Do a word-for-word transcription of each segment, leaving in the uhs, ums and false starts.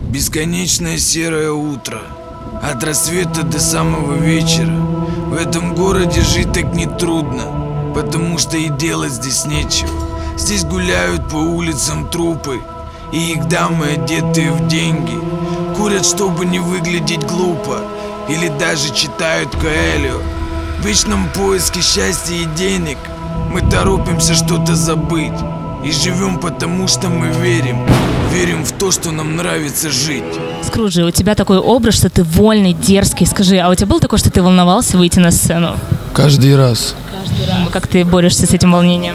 Бесконечное серое утро, от рассвета до самого вечера. В этом городе жить так нетрудно, потому что и делать здесь нечего. Здесь гуляют по улицам трупы, и их дамы, одетые в деньги, курят, чтобы не выглядеть глупо, или даже читают Коэльо. В вечном поиске счастья и денег мы торопимся что-то забыть. И живем потому, что мы верим. Верим в то, что нам нравится жить. Скруджи, у тебя такой образ, что ты вольный, дерзкий. Скажи, а у тебя было такое, что ты волновался выйти на сцену? Каждый раз. Каждый раз. Как ты борешься с этим волнением?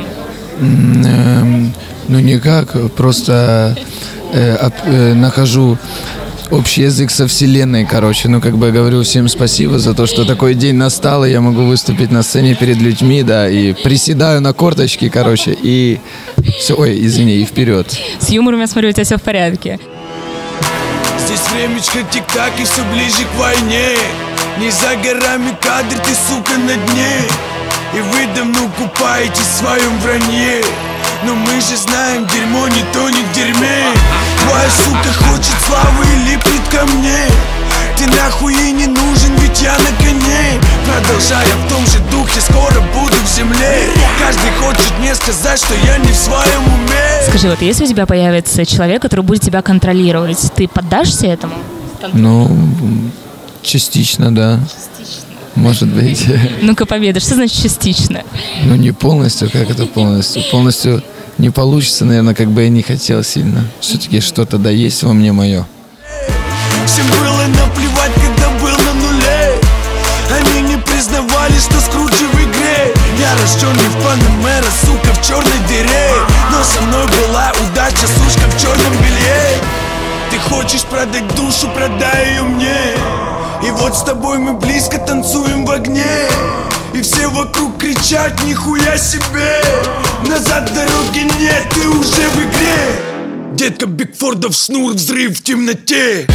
Эм, ну никак, просто э, об, э, нахожу общий язык со вселенной, короче. Ну, как бы говорю всем спасибо за то, что такой день настал, и я могу выступить на сцене перед людьми, да, и приседаю на корточки, короче, и все, ой, извини, и вперед. С юмором, я смотрю, у тебя все в порядке. Здесь времечко тик-так и все ближе к войне. Не за горами кадр, ты, сука, на дне. И вы давно купаетесь в своем вранье. Но мы же знаем, дерьмо не тонет в дерьме. Твоя сука хочет славы и липнет ко мне. Ты нахуй ей не нужен, ведь я на коне. Продолжая в том же духе, скоро буду в земле. Каждый хочет мне сказать, что я не в своем уме. Скажи, вот если у тебя появится человек, который будет тебя контролировать, ты поддашься этому? Ну, частично, да. Частично. Может быть. Ну-ка поведай, что значит частично? Ну не полностью, как это полностью? Полностью не получится, наверное, как бы я не хотел сильно. Все-таки что-то да есть во мне мое. Всем было наплевать, когда был на нуле. Они не признавали, что Скруджи в игре. Я рожденный в Панамера, сука, в черной дыре. Но со мной была удача, сушка в черном белье. Ты хочешь продать душу, продай ее мне. И вот с тобой мы близко танцуем в огне. И все вокруг кричат нихуя себе. Назад дороги нет, ты уже в игре. Детка Бигфордов шнур, взрыв в темноте.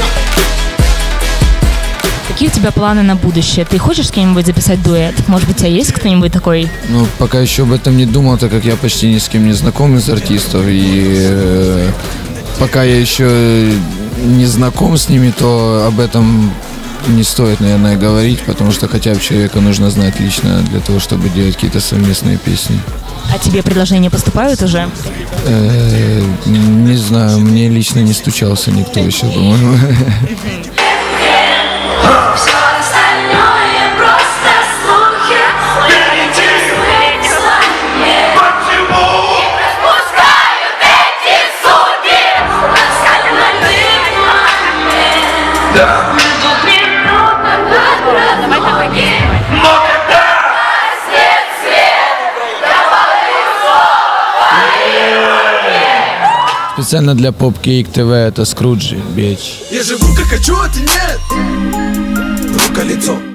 Какие у тебя планы на будущее? Ты хочешь с кем-нибудь записать дуэт? Может быть, у тебя есть кто-нибудь такой? Ну, пока еще об этом не думал, так как я почти ни с кем не знаком из артистов. И э, пока я еще не знаком с ними, то об этом не стоит, наверное, говорить, потому что хотя бы человека нужно знать лично для того, чтобы делать какие-то совместные песни. А тебе предложения поступают уже? Э, не знаю, мне лично не стучался никто еще, по-моему. Специально для Попкейк ТВ, это Скруджи, бич. Я живу как хочу, а ты нет. Рука-лицо.